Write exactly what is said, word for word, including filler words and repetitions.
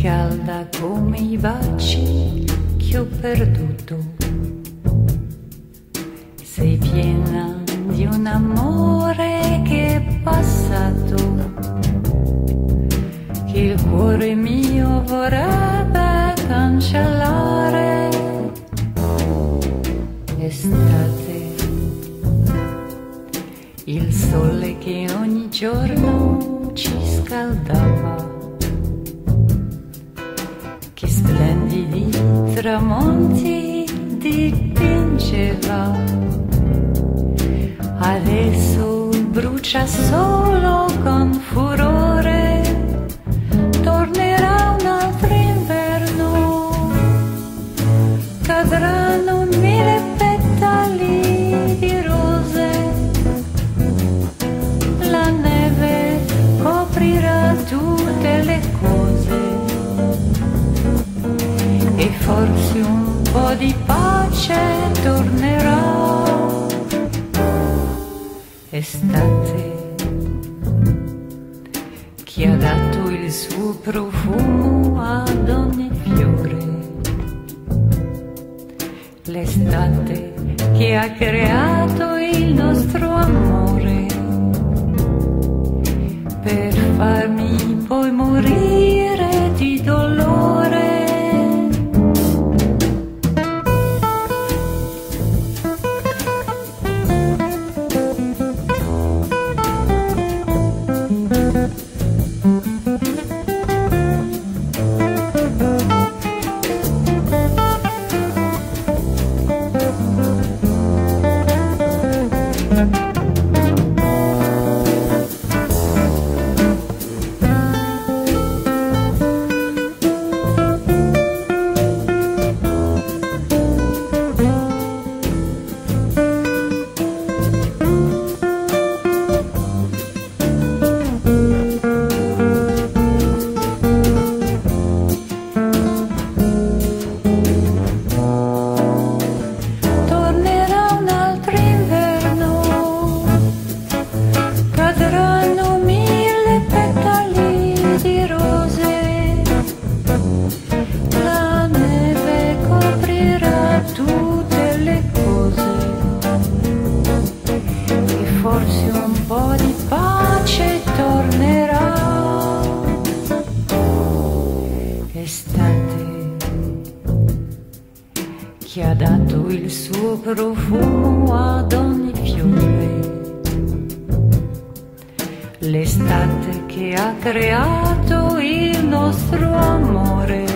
calda come i baci che ho perduto. Sei piena di un amore che è passato, che il cuore mio vorrebbe cancellare. Estate, il sole che ogni giorno ci scaldava, che splendidi tramonti dipingeva. Adesso brucia solo con furore, tornerà un altro inverno, cadranno mille petali di rose, la neve coprirà tutte le cose e forse un po' di pace tornerà. Estate, che ha dato il suo profumo ad ogni fiore, l'estate che ha creato il nostro amore, per farmi poi morire di dolore. Forse un po' di pace tornerà. Estate, che ha dato il suo profumo ad ogni fiore, l'estate che ha creato il nostro amore,